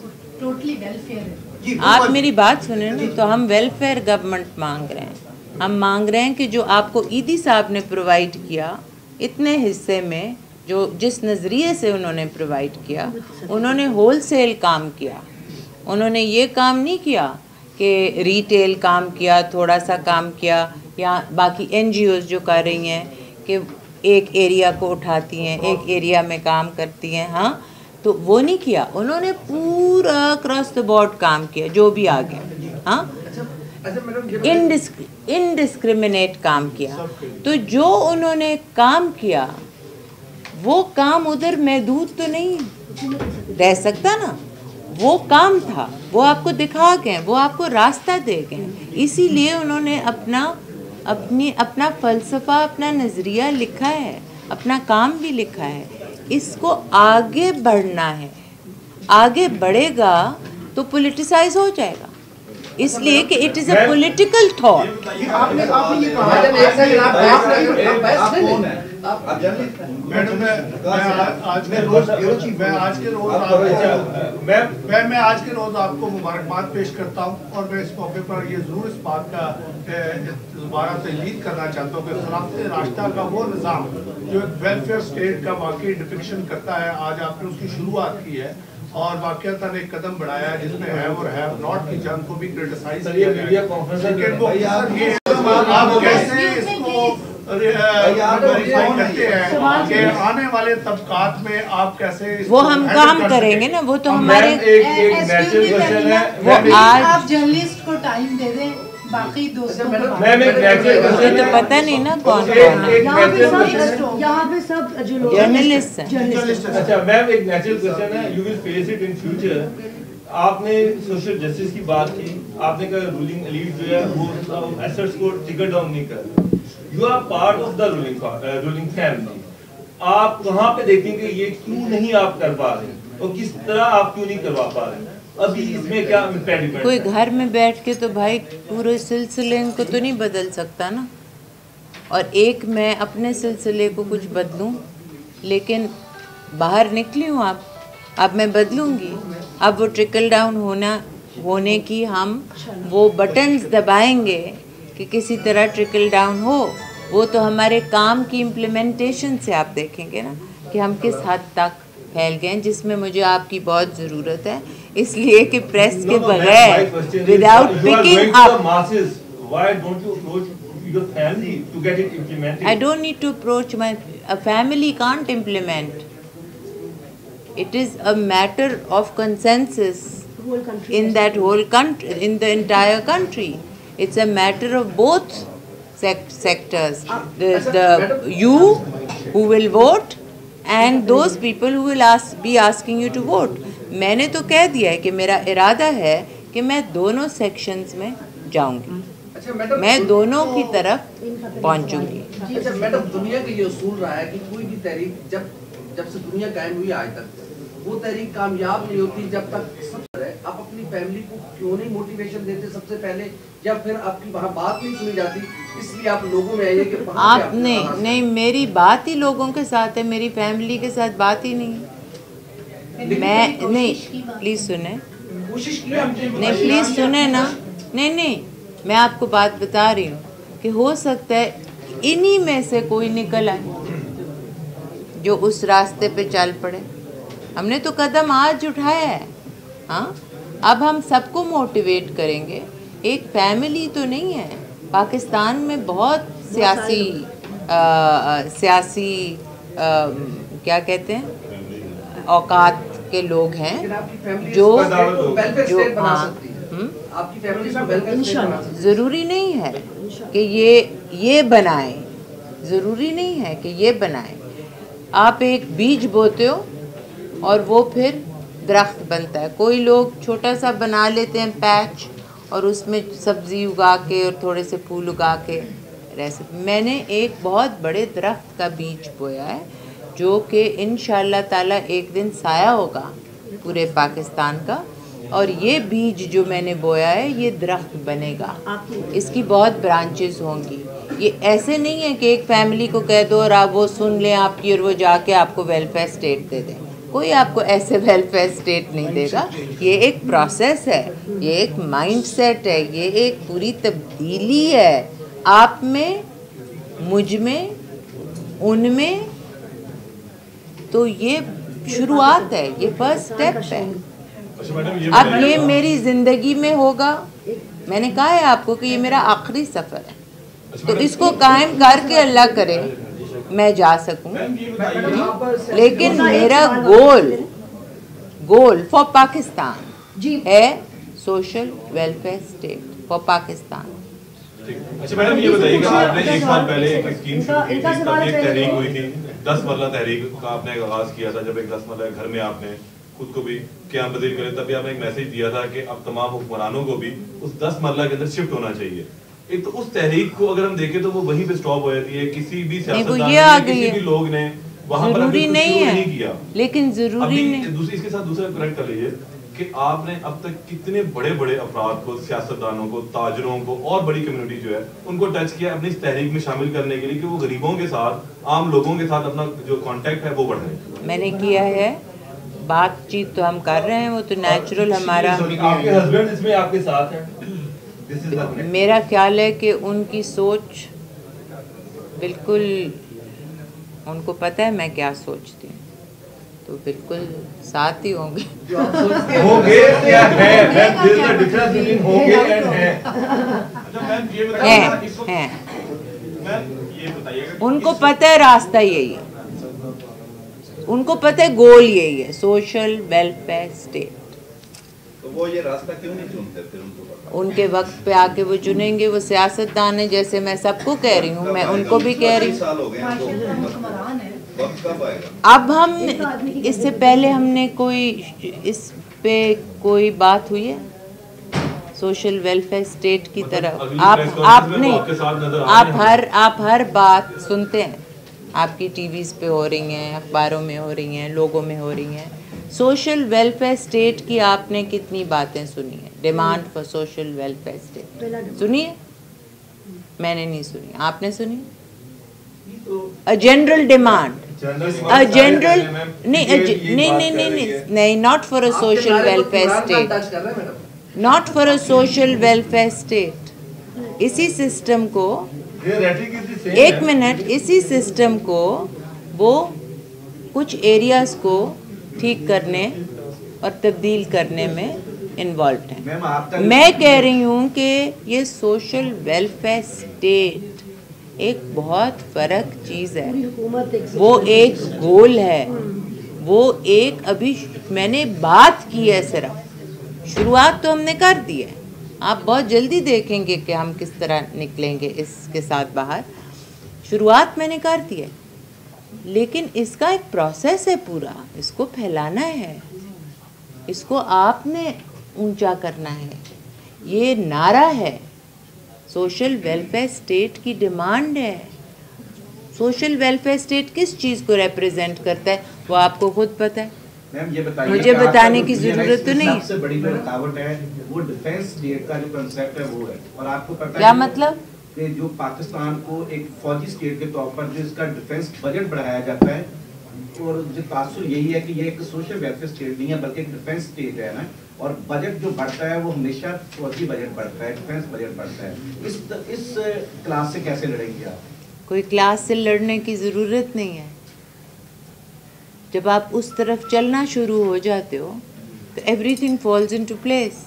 آپ میری بات سنیں نا. تو ہم ویلفیئر گورنمنٹ مانگ رہے ہیں. ہم مانگ رہے ہیں کہ جو آپ کو ایدی صاحب نے پرووائڈ کیا اتنے حصے میں, جو جس نظریے سے انہوں نے پرووائڈ کیا, انہوں نے ہول سیل کام کیا. انہوں نے یہ کام نہیں کیا کہ ریٹیل کام کیا, تھوڑا سا کام کیا, یا باقی این جی اوز جو کر رہی ہیں کہ ایک ایریا کو اٹھاتی ہیں, ایک ایریا میں کام کرتی ہیں. ہاں, تو وہ نہیں کیا. انہوں نے پورا اکراس دا بورڈ کام کیا, جو بھی آگے. ہاں, انڈسکریمنیٹ کام کیا. تو جو انہوں نے کام کیا وہ کام ادھر محدود تو نہیں رہ سکتا نا. وہ کام تھا, وہ آپ کو دکھا گئے, وہ آپ کو راستہ دے گئے. اسی لیے انہوں نے اپنا فلسفہ, اپنا نظریہ لکھا ہے, اپنا کام بھی لکھا ہے. اس کو آگے بڑھنا ہے. آگے بڑھے گا تو پولیٹیسائز ہو جائے گا, اس لیے کہ it is a political thought. میں آج کے روز آپ کو مبارکباد پیش کرتا ہوں, اور میں اس موقع پر یہ ضرور اس بات کا دوبارہ تجدید کرنا چاہتا ہوں کہ خلافت راشدہ کا وہ نظام جو ایک ویلفیئر اسٹیٹ کا واقعی ڈپکشن کرتا ہے, آج آپ نے اس کی شروعات کی ہے اور واقعتاً ایک قدم بڑھایا ہے جس میں ہیو اور ہیو ناٹ کی جنگ کو بھی کرٹیسائز کیا گیا ہے. لیکن وہ آپ کیسے اس کو کرتے ہیں کہ آنے والے طبقات میں آپ کیسے, وہ ہم کام کریں گے نا, وہ تو ہمارے آپ جرنلسٹ کو ٹائم دے دیں, باقی دوستوں کو مجھے تو پتہ نہیں نا کون کون ہے یہاں پہ سب جرنلسٹ ہیں. اچھا میم, ایک نیچرل کوسچن ہے, you will face it in future. آپ نے سوشل جسٹس کی بات کی, آپ نے کہا رولنگ ایلیٹ جو ہے وہ ایسٹس کو ٹکر ڈاؤن نہیں کر رہا. You are part of the ruling family. آپ وہاں پہ دیکھیں کہ یہ کیوں نہیں آپ کر پا رہے ہیں. اور کس طرح آپ کیوں نہیں کروا پا رہے ہیں؟ ابھی اس میں کیا impediment کوئی ہے؟ گھر میں بیٹھ کے تو بھائی پورے سلسلے کو تو نہیں بدل سکتا نا، اور ایک میں اپنے سلسلے کو کچھ بدلوں، لیکن باہر نکلی ہوں اب میں بدلوں گی. اب وہ ٹرکل ڈاؤن ہونے کی ہم وہ بٹنز دبائیں گے کہ کسی طرح ٹرکل ڈاؤن ہو، وہ تو ہمارے کام کی امپلیمنٹیشن سے آپ دیکھیں گے نا کہ ہم کس حد تک پھیل گئے ہیں، جس میں مجھے آپ کی بہت ضرورت ہے، اس لیے کہ پریس کے بغیر without picking up. Why don't you approach your family to get it implemented? I don't need to approach a family can't implement. It is a matter of consensus in that whole country, in the entire country. It's a matter of both sectors. You who will vote and those people who will be asking you to vote. میں نے تو کہہ دیا ہے کہ میرا ارادہ ہے کہ میں دونوں سیکشنز میں جاؤں گی، میں دونوں کی طرف پہنچوں گی. اچھا میڈم، دنیا کا یہ اصول رہا ہے کہ کوئی بھی تحریک جب سے دنیا قائم ہوئی آج تک وہ تحریک کامیاب نہیں ہوتی جب تک سب ہے. آپ اپنی فیملی کو کیوں نہیں موٹیویشن دیتے سب سے پہلے، یا پھر آپ کی وہاں بات نہیں سنی جاتی اس لیے آپ لوگوں میں آئیے کہ آپ نہیں میری بات ہی لوگوں کے ساتھ ہے، میری فیملی کے ساتھ بات ہی نہیں. میں نہیں، پلیز سنیں، نہیں پلیز سنیں نا، نہیں میں آپ کو بات بتا رہی ہوں کہ ہو سکتا ہے انہی میں سے کوئی نکل آئے جو اس راستے پہ چل پڑے. ہم نے تو قدم آج اٹھایا ہے، ہاں اب ہم سب کو موٹیویٹ کریں گے. ایک فیملی تو نہیں ہے، پاکستان میں بہت سیاسی کیا کہتے ہیں اوقات کے لوگ ہیں جو ضروری نہیں ہے کہ یہ بنائیں، ضروری نہیں ہے کہ یہ بنائیں. آپ ایک بیج بوتے ہو اور وہ پھر درخت بنتا ہے. کوئی لوگ چھوٹا سا بنا لیتے ہیں پیچ اور اس میں سبزی اگا کے اور تھوڑے سے پھول اگا کے میں نے ایک بہت بڑے درخت کا بیج بویا ہے جو کہ انشاءاللہ تعالیٰ ایک دن سایہ ہوگا پورے پاکستان کا، اور یہ بیج جو میں نے بویا ہے یہ درخت بنے گا، اس کی بہت برانچز ہوں گی. یہ ایسے نہیں ہے کہ ایک فیملی کو کہہ دو اور آپ وہ سن لیں آپ کی اور وہ جا کے آپ کو ویلفیئر اسٹیٹ دے دیں. کوئی آپ کو ایسے ویلفیئر اسٹیٹ نہیں دے گا. یہ ایک پروسیس ہے، یہ ایک مائنڈ سیٹ ہے، یہ ایک پوری تبدیلی ہے آپ میں، مجھ میں، ان میں. تو یہ شروعات ہے، یہ فرسٹ اسٹیپ ہے. اب یہ میری زندگی میں ہوگا، میں نے کہا ہے آپ کو کہ یہ میرا آخری سفر ہے، تو اس کو قائم کر کے اللہ کرے میں جا سکوں. لیکن میرا گول فار پاکستان ہے social welfare state for Pakistan. اچھا میڈم یہ بتائیے کہ آپ نے ایک سال پہلے ایک اسکیم شروع کی تھی، تب ایک تحریک ہوئی تھی 10 مرلہ تحریک کا آپ نے آغاز کیا تھا. جب ایک 10 مرلہ گھر میں آپ نے خود کو بھی قیام پذیر کرے تب بھی آپ نے ایک میسیج دیا تھا کہ اب تمام حکمرانوں کو بھی اس 10 مرلہ کے اندر شفٹ ہونا چاہیے. ایک تو اس تحریک کو اگر ہم دیکھیں تو وہ وہیں پہ سٹاپ ہو جاتی ہے، کسی بھی سیاستدان نے کسی بھی لوگ نے وہاں پر ضروری نہیں ہے، لیکن ضروری نہیں. اس کے ساتھ دوسرا کریکٹ کر لیجیے کہ آپ نے اب تک کتنے بڑے بڑے افراد کو، سیاستدانوں کو، تاجروں کو اور بڑی کمیونٹی جو ہے ان کو ٹچ کیا اپنی اس تحریک میں شامل کرنے کے لیے کہ وہ غریبوں کے ساتھ، عام لوگوں کے ساتھ اپنا جو کانٹیکٹ ہے وہ بڑھائیں. میں نے کیا ہے، بات چیت تو ہم کر رہے ہیں، وہ تو نیچرل ہمارا. آپ کے ہسبینڈ اس میں آپ کے ساتھ ہیں. میرا خیال ہے کہ ان کی سوچ بالکل، ان کو پتہ ہے میں کیا سوچتی ہوں، تو بالکل ساتھ ہی ہوں گے. ان کو پتہ ہے راستہ یہی ہے، ان کو پتہ ہے گول یہی ہے، سوشل ویلفیئر اسٹیٹ. تو وہ یہ راستہ کیوں نہیں چنتے پھر؟ ان کے وقت پہ آ کے وہ چنیں گے. وہ سیاستدان ہیں، جیسے میں سب کو کہہ رہی ہوں، میں ان کو بھی کہہ رہی ہوں. اب ہم اس سے پہلے ہم نے کوئی اس پہ کوئی بات ہوئی ہے سوشل ویلفیئر اسٹیٹ کی طرف؟ آپ نہیں، آپ ہر بات سنتے ہیں، آپ کی ٹی ویز پہ ہو رہی ہیں، اخباروں میں ہو رہی ہیں، لوگوں میں ہو رہی ہیں. सोशल वेलफेयर स्टेट की आपने कितनी बातें सुनी है? Demand for social welfare state सुनी है? मैंने नहीं सुनी, आपने सुनी? A general demand, a general नहीं, not for a social welfare state, not for a social welfare state. इसी सिस्टम को, एक मिनट, इसी सिस्टम को वो कुछ एरियाज को ठीक करने और तब्दील करने में इन्वॉल्व हैं। मैं कह रही हूँ कि ये सोशल वेलफेयर स्टेट एक बहुत फ़र्क चीज़ है, वो एक गोल है, वो एक, अभी मैंने बात की है, सिर्फ शुरुआत तो हमने कर दी है। आप बहुत जल्दी देखेंगे कि हम किस तरह निकलेंगे इसके साथ बाहर। शुरुआत मैंने कर दी है, लेकिन इसका एक प्रोसेस है पूरा, इसको फैलाना है, इसको आपने ऊंचा करना है। ये नारा है, सोशल वेलफेयर स्टेट की डिमांड है। सोशल वेलफेयर स्टेट किस चीज़ को रिप्रेजेंट करता है वो आपको खुद पता है, मैम ये बताइए, मुझे बताने की जरूरत तो नहीं। सबसे बड़ी जो रुकावट है वो डिफेंस स्टेट का जो कंसेप्ट है वो है, और आपको पता क्या है मतलब कि जो पाकिस्तान को एक फौजी स्टेट के तौर पर जो इसका डिफेंस बजट बढ़ाया जाता है, और जो तासुर यही है कि ये एक सोशल वेलफेयर स्टेट नहीं है बल्कि एक डिफेंस स्टेट है ना, और बजट जो बढ़ता है वो हमेशा फौजी बजट बढ़ता है, डिफेंस बजट बढ़ता है। इस क्लास से कैसे लड़ेंगे आप? कोई क्लास से लड़ने की ज़रूरत नहीं है। जब आप उस तरफ चलना शुरू हो जाते हो तो एवरीथिंग फॉल्स इनटू प्लेस।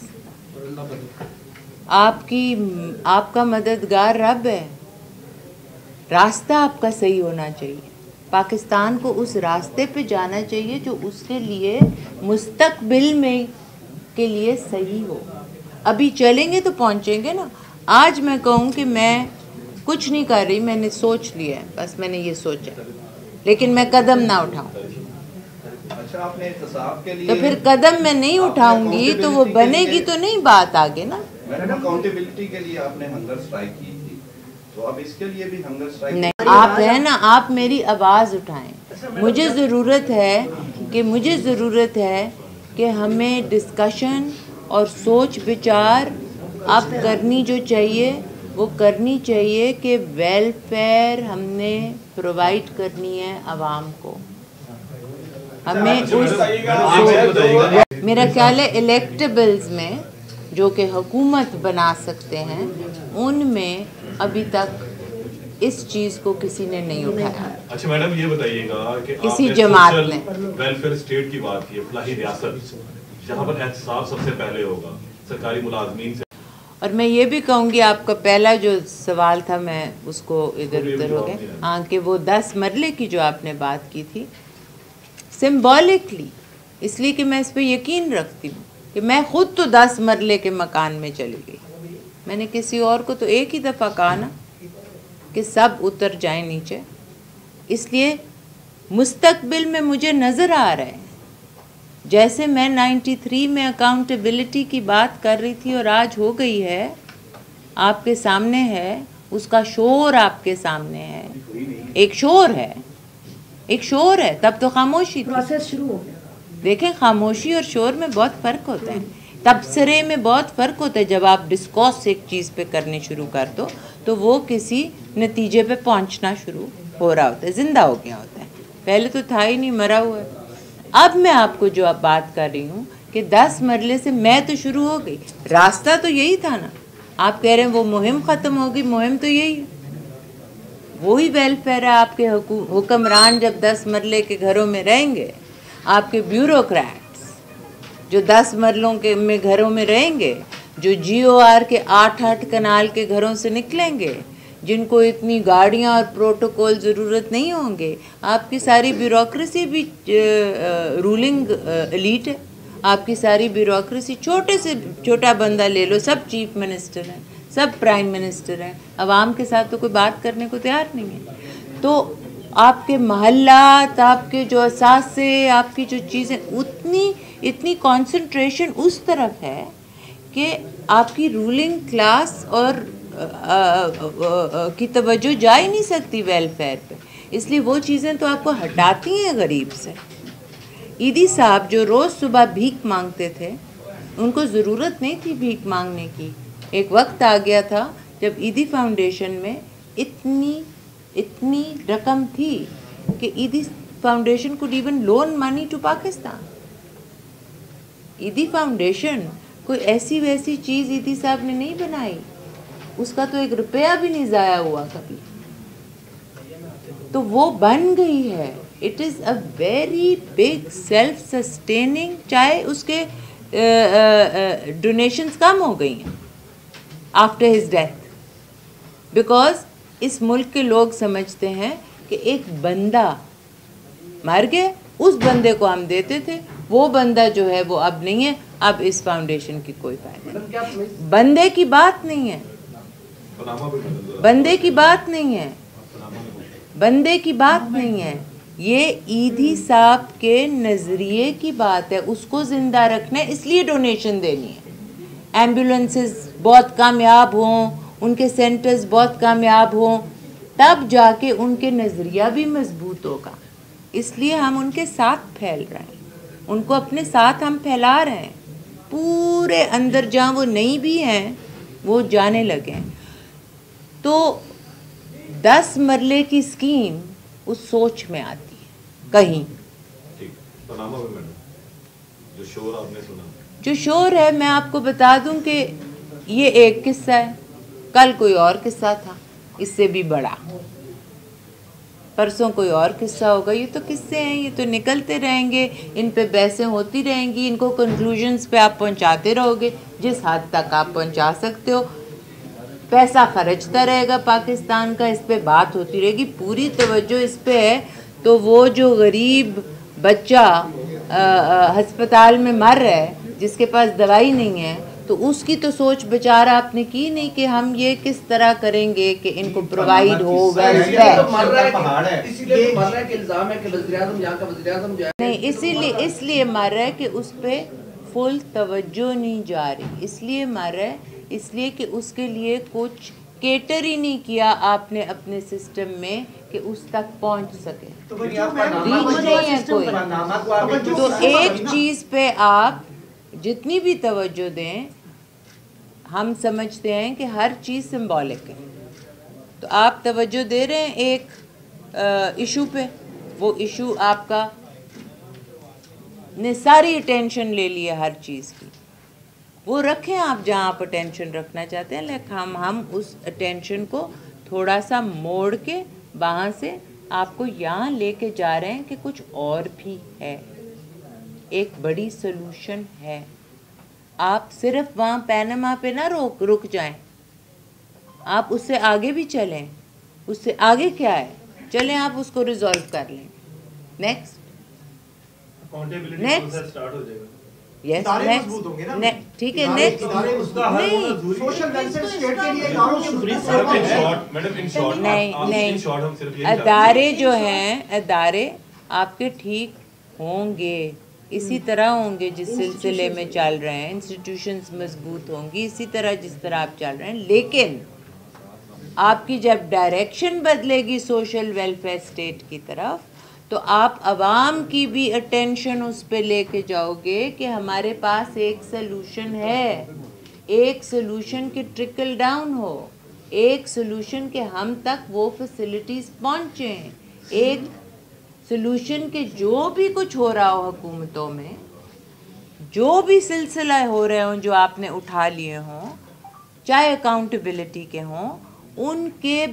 आपका मददगार रब है, रास्ता आपका सही होना चाहिए। पाकिस्तान को उस रास्ते पे जाना चाहिए जो उसके लिए मुस्तकबिल में के लिए सही हो। अभी चलेंगे तो पहुंचेंगे ना। आज मैं कहूँ कि मैं कुछ नहीं कर रही, मैंने सोच लिया है, बस मैंने ये सोचा, लेकिन मैं कदम ना उठाऊं। अच्छा, आपने एहतसाब के लिए तो फिर कदम मैं नहीं उठाऊंगी तो वो बनेगी तो नहीं बात आगे ना। मैडम, अकाउंटेबिलिटी के लिए आपने हंगर स्ट्राइक की थी, तो अब इसके लिए भी हंगर स्ट्राइक नहीं, आप है ना, आप मेरी आवाज़ उठाएं। मुझे ज़रूरत है कि हमें डिस्कशन और सोच विचार अब करनी जो चाहिए वो करनी चाहिए कि वेलफेयर हमने प्रोवाइड करनी है आवाम को। हमें मेरा ख्याल है इलेक्टेबल्स में जो कि हुकूमत बना सकते हैं उनमें अभी तक इस चीज़ को किसी ने नहीं उठाया। अच्छा मैडम, ये बताइएगा कि किसी जमात ने वेलफेयर स्टेट की बात की है, फलाही रियासत जहाँ पर एहतसाब सबसे पहले होगा सरकारी मुलाजमीन से। और मैं ये भी कहूँगी, आपका पहला जो सवाल था मैं उसको इधर उधर हो गए, हाँ, कि वो 10 मरले की जो आपने बात की थी, सिम्बॉलिकली, इसलिए कि मैं इस पर यकीन रखती हूँ कि मैं ख़ुद तो 10 मरले के मकान में चली गई। मैंने किसी और को तो एक ही दफ़ा कहा ना कि सब उतर जाएं नीचे। इसलिए मुस्तकबिल में मुझे नज़र आ रहा है, जैसे मैं 93 में अकाउंटेबिलिटी की बात कर रही थी और आज हो गई है, आपके सामने है, उसका शोर आपके सामने है, एक शोर है, तब तो खामोशी थी। प्रोसेस शुरू हो गया। देखें, खामोशी और शोर में बहुत फ़र्क होता है, तबसरे में बहुत फ़र्क होता है। जब आप डिस्कॉस एक चीज़ पे करने शुरू कर दो तो वो किसी नतीजे पे पहुंचना शुरू हो रहा होता है, ज़िंदा हो गया होता है, पहले तो था ही नहीं, मरा हुआ है। अब मैं आपको जो अब बात कर रही हूँ कि 10 मरले से मैं तो शुरू हो गई, रास्ता तो यही था ना। आप कह रहे हैं वो मुहिम ख़त्म होगी, मुहिम तो यही है, वही वेलफेयर है। आपके हुक्मरान जब 10 मरले के घरों में रहेंगे, आपके ब्यूरोक्रेट्स जो 10 मरलों के में घरों में रहेंगे, जो GOR के 8-8 कनाल के घरों से निकलेंगे, जिनको इतनी गाड़ियाँ और प्रोटोकॉल ज़रूरत नहीं होंगे, आपकी सारी ब्यूरोक्रेसी भी रूलिंग एलीट है, आपकी सारी ब्यूरोक्रेसी, छोटे से छोटा बंदा ले लो, सब चीफ मिनिस्टर हैं, सब प्राइम मिनिस्टर हैं, आवाम के साथ तो कोई बात करने को तैयार नहीं है। तो आपके महल्लात, आपके जो असासे, आपकी जो चीज़ें, इतनी कंसंट्रेशन उस तरफ है कि आपकी रूलिंग क्लास और की तवज्जो जा ही नहीं सकती वेलफेयर पे। इसलिए वो चीज़ें तो आपको हटाती हैं गरीब से। ईदी साहब जो रोज़ सुबह भीख मांगते थे, उनको ज़रूरत नहीं थी भीख मांगने की। एक वक्त आ गया था जब ईदी फाउंडेशन में इतनी रकम थी कि Edhi foundation could even loan money to Pakistan. Edhi foundation कोई ऐसी वैसी चीज़ ईदी साहब ने नहीं बनाई, उसका तो 1 रुपया भी नहीं ज़ाया हुआ कभी, तो वो बन गई है। It is a very big self sustaining, चाहे उसके डोनेशंस कम हो गई हैं आफ्टर हिज डेथ, बिकॉज इस मुल्क के लोग समझते हैं कि एक बंदा मर गया, उस बंदे को हम देते थे, वो बंदा जो है वो अब नहीं है, अब इस फाउंडेशन की कोई फायदा नहीं। बंदे की बात नहीं है, बंदे की बात नहीं है, बंदे की बात नहीं है, ये ईदी साहब के नज़रिए की बात है। उसको ज़िंदा रखना है, इसलिए डोनेशन देनी है। एम्बुलेंसेस बहुत कामयाब हों, उनके सेंटर्स बहुत कामयाब हों, तब जाके उनके नज़रिया भी मजबूत होगा। इसलिए हम उनके साथ फैल रहे हैं, उनको अपने साथ हम फैला रहे हैं, पूरे अंदर जहाँ वो नहीं भी हैं वो जाने लगे हैं। तो 10 मरले की स्कीम उस सोच में आती है कहीं। जो शोर है, मैं आपको बता दूं कि ये एक किस्सा है, कल कोई और किस्सा था इससे भी बड़ा, परसों कोई और किस्सा होगा। ये तो किस्से हैं, ये तो निकलते रहेंगे, इन पे बहसें होती रहेंगी, इनको कंक्लूजन्स पे आप पहुंचाते रहोगे जिस हद तक आप पहुंचा सकते हो। पैसा खर्चता रहेगा पाकिस्तान का, इस पे बात होती रहेगी, पूरी तवज्जो इस पे है। तो वो जो गरीब बच्चा अस्पताल में मर रहा है, जिसके पास दवाई नहीं है, तो उसकी तो सोच बेचारा आपने की नहीं कि हम ये किस तरह करेंगे कि इनको प्रोवाइड हो वेलफेयर। नहीं, इसलिए मर रहा है कि उस पे फुल तवज्जो नहीं जा रही, इसलिए मर रहा है, इसलिए कि उसके लिए कुछ केटर ही नहीं किया आपने अपने सिस्टम में कि उस तक पहुंच सके। रीच नहीं है कोई। तो एक चीज़ पे आप जितनी भी तवज्जो दें, हम समझते हैं कि हर चीज़ सिंबॉलिक है, तो आप तवज्जो दे रहे हैं एक इशू पे, वो इशू आपका ने सारी अटेंशन ले ली है हर चीज़ की, वो रखें आप जहाँ आप अटेंशन रखना चाहते हैं, लेकिन हम उस अटेंशन को थोड़ा सा मोड़ के वहाँ से आपको यहाँ लेके जा रहे हैं कि कुछ और भी है, एक बड़ी सोल्यूशन है। आप सिर्फ वहाँ पैनामा पे ना रुक जाएं, आप उससे आगे भी चलें। उससे आगे क्या है, चलें आप उसको रिजॉल्व कर लें। नेक्स्ट यस नेक्स्ट, ठीक है, नेक्स्ट नहीं, अदारे जो हैं, अदारे आपके ठीक होंगे, इसी तरह होंगे जिस सिलसिले में चल रहे हैं, इंस्टीट्यूशंस मजबूत होंगी इसी तरह जिस तरह आप चल रहे हैं। लेकिन आपकी जब डायरेक्शन बदलेगी सोशल वेलफेयर स्टेट की तरफ, तो आप आवाम की भी अटेंशन उस पे लेके जाओगे कि हमारे पास एक सलूशन है, एक सलूशन के ट्रिकल डाउन हो, एक सलूशन के हम तक वो फैसिलिटीज़ पहुँचें, एक सलूशन के जो भी कुछ हो रहा हो हुकूमतों में, जो भी सिलसिला हो रहे हों जो आपने उठा लिए हों, चाहे अकाउंटेबिलिटी के हों, उनके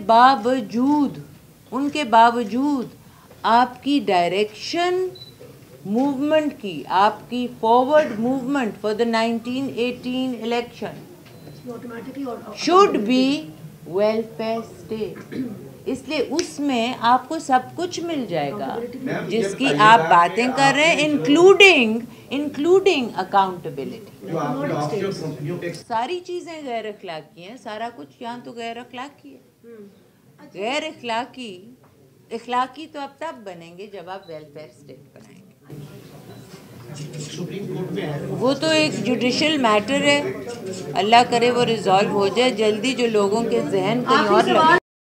बावजूद आपकी डायरेक्शन मूवमेंट की, आपकी forward movement for the 1918 election should be welfare state. इसलिए उसमें आपको सब कुछ मिल जाएगा जिसकी आप बातें कर रहे हैं, इंक्लूडिंग अकाउंटेबिलिटी। सारी चीज़ें गैर अखलाकी हैं, सारा कुछ यहाँ तो गैर अखलाकी है। गैर अखलाकी तो अब तब बनेंगे जब आप वेलफेयर स्टेट बनाएंगे। वो तो एक जुडिशल मैटर है, अल्लाह करे वो रिजॉल्व हो जाए जल्दी, जो लोगों के जहन कहीं और लगे।